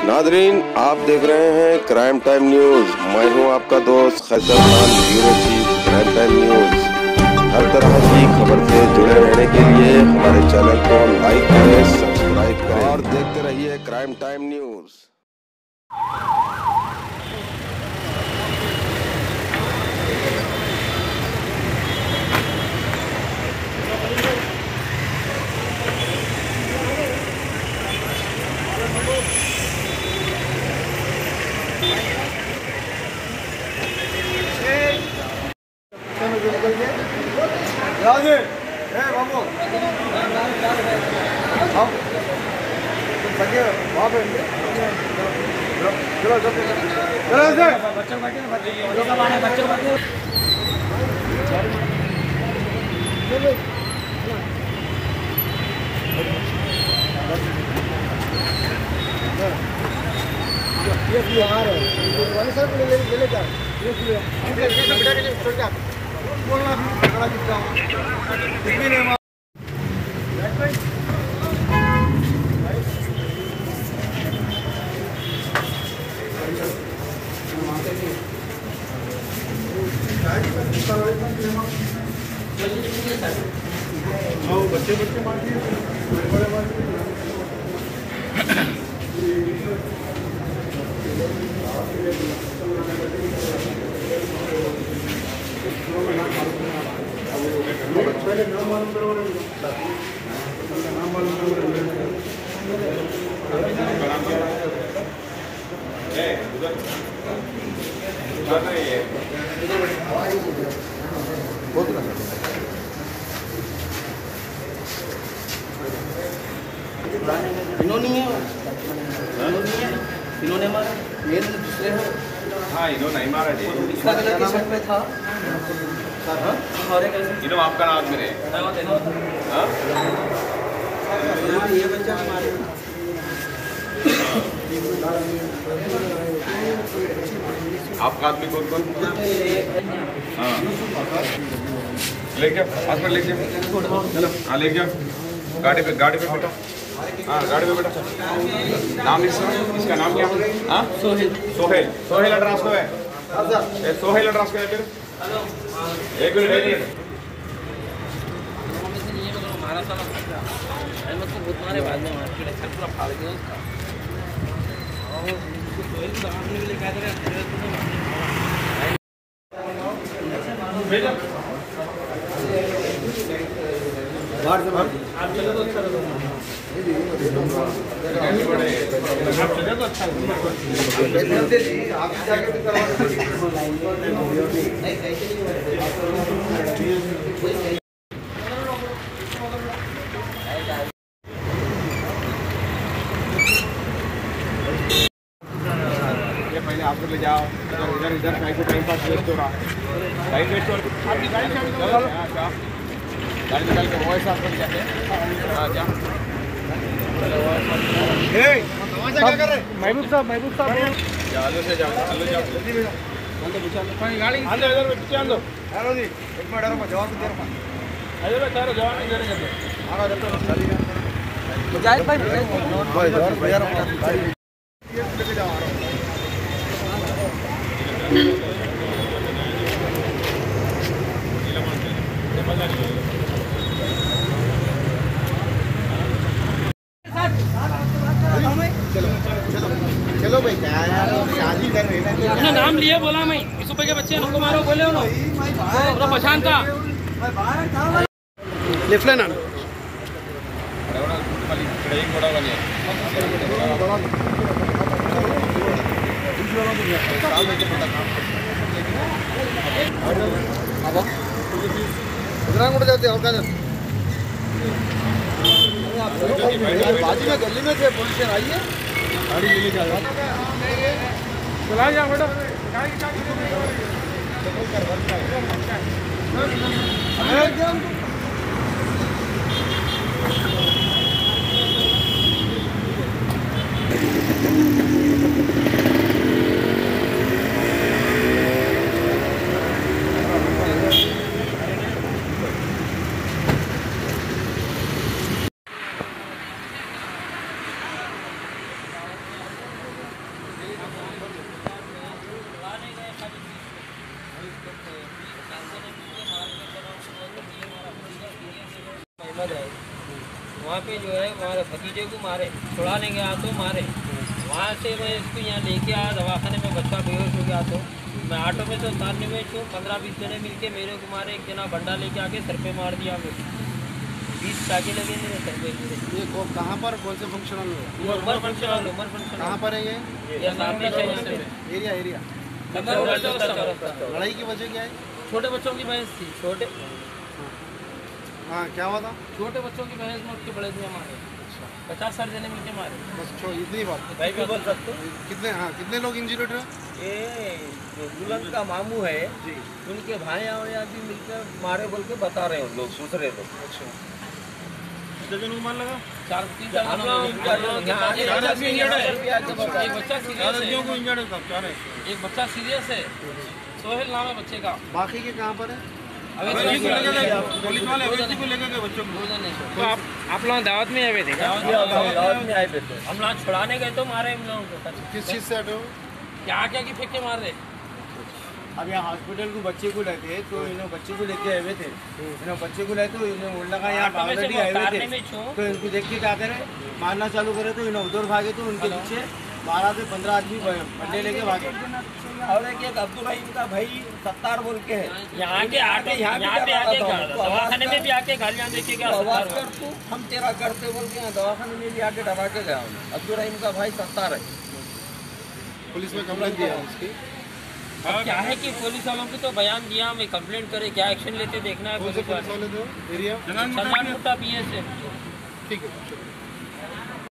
Nadreen, आप देख रहे हैं क्राइम टाइम न्यूज। मैं हूं आपका दोस्त Khaiser Khan, bureau chief crime time news. हर तरह की खबर से जुड़े रहने के लिए हमारे चैनल को लाइक करें, सब्सक्राइब करें और देखते रहिए क्राइम टाइम न्यूज। इन्होंने मारा, मेरे दूसरे हो। हाँ, इन्होंने नहीं मारा जी। इसका गलत की शक में था। इन्हों आपका नाम मेरे। हाँ? ये बच्चा हमारे। आपका आदमी कौन? हाँ। ले क्या? हॉस्पिटल ले क्या? चलो, हाँ ले क्या? गाड़ी पे बैठो। हाँ, गाड़ी पे बैठो। नाम इसका नाम क्या है? हाँ? सोहेल एड्रेस को है। सोहेल एड्रेस को है फिर? एक मिनट। मारे बाद में पूरा फाड़ दिया उसका। आप चलो तो अच्छा लगेगा। पहले आपको ले जाओ, इधर टाइम पास वेस्ट हो रहा है। टाइम वेस्ट हो रहा है। गाड़ी निकाल के वॉइस साफ कर जाते हैं। हाँ क्या? क्या कर रहे? महबूब साहब चालू से जाओ। गाड़ी अंदर इधर पीछे अंदर हेलो जी एक मिनट रुको जवाब दे रहा हूं। अरे बेटा जवाब नहीं दे रहे हैं। हां जब मुजाहिद भाई भैया गाड़ी लेके जाओ आ रहा हूं। चलो भाई क्या यार शादी कर रहे हैं। उन्होंने नाम लिए बोला मैं 20 रुपए के बच्चे हमको मारो बोले पूरा पहचान था। लिफ्ट लेना उधर जाते और क्या बाजू में गली में थे पुलिस आइए गाड़ी ले लेके चला जा बेटा वहाँ पे जो है हमारे भतीजे को मारे, छुड़ाने गया तो मारे। वहाँ से मैं इसको यहाँ लेके आया दवाखाने में, बच्चा बेहोश हो गया तो मैं ऑटो में तो उतारने में छूँ, 15-20 जने मिलके मेरे को मारे। एक जना बंडा लेके आके सर पे मार दिया मेरे, 20 टाके लगे मेरे सर पे पूरे। ये कहाँ पर कौन से फंक्शन हॉल में? उमर फंक्शन कहाँ पर है ये सामने एरिया? लड़ाई की वजह क्या है? छोटे बच्चों की बहस थी। छोटे हाँ, क्या हुआ था? छोटे बच्चों की बहस में उसके बड़े दिया मारे, 50-60 जने मिलके मारे। बस इतनी बात भाई भी बोल सकते हो। कितने लोग इंजर्ड हैं? ये जो दुल्हन का मामू है जी, उनके भाई और भी मिलकर मारे बोल के बता रहे हैं लोग, दूसरे लोग। अच्छा, कितने लोग मार लगा? 4-3 एक बच्चा सीरियस है, सोहेल नाम है बच्चे का। बाकी के कहाँ पर है? पुलिस वाले अवैध को लेकर गए बच्चों को। तो आप लोग दावत में आए थे? दावत में आए थे। हम लोग छुड़ाने गए तो मारे हम लोगों को। किस चीज़ से हटे हो? क्या के फेंक के मार रहे। अब यहाँ हॉस्पिटल को बच्चे को लेके तो इन्होंने बच्चे को लेके आए हुए थे। इन्होंने बच्चे को लाए तो इन्होंने बोल लगा यहाँ ऑलरेडी आए हुए थे, तो इनको देख के क्या करे, मारना चालू करे। तो इन्हें उधर भागे तो उनके पीछे 12 से 15 आदमी बंदे लेके भागे। और एक अब्दुल रहीम का भाई सत्तार बोल के है, यहाँ पे आके दवाखाने में भी आके गालियाँ देके क्या कर तू, हम तेरा करते बोल के दवाखाने में भी आके डरा के गया। अब्दुल रहीम का भाई सत्तार है। पुलिस में कंप्लेंट दिया है उसकी? अब क्या है कि पुलिस वालों को तो बयान दिया, हमें कंप्लेंट करे, क्या एक्शन लेते देखना है कौन से पुलिस पुलिस वाले थे? एरिया? वाले। PA से। ठीक है।